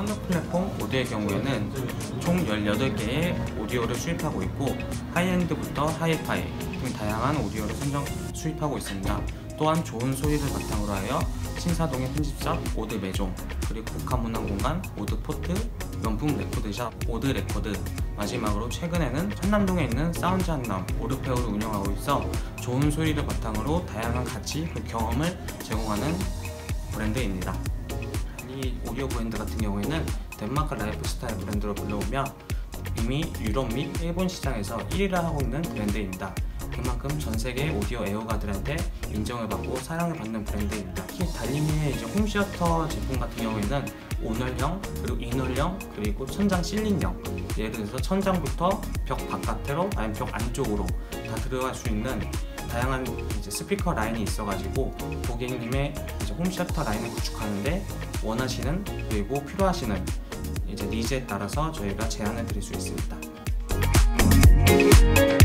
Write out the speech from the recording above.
사운드 플랫폼 오드의 경우에는 총 18개의 오디오를 수입하고 있고 하이엔드부터 하이파이 등 다양한 오디오를 수입하고 있습니다. 또한 좋은 소리를 바탕으로 하여 신사동의 편집샵 오드 매종, 그리고 복합문화 공간 오드 포트, 명품 레코드샵 오드 레코드, 마지막으로 최근에는 한남동에 있는 사운드 한남 오르페오를 운영하고 있어 좋은 소리를 바탕으로 다양한 가치 그리고 경험을 제공하는 브랜드입니다. 이 오디오 브랜드 같은 경우에는 덴마크 라이프스타일 브랜드로 불려오며 이미 유럽 및 일본 시장에서 1위를 하고 있는 브랜드입니다. 그만큼 전세계 오디오 애호가들한테 인정을 받고 사랑을 받는 브랜드입니다. 특히 달리미의 홈시어터 제품 같은 경우에는 온월형, 그리고 인월형, 그리고 천장 실링형, 예를 들어서 천장부터 벽 바깥으로 아니면 벽 안쪽으로 다 들어갈 수 있는 다양한 스피커 라인이 있어가지고 고객님의 홈시어터 라인을 구축하는데 원하시는 그리고 필요하시는 니즈에 따라서 저희가 제안을 드릴 수 있습니다.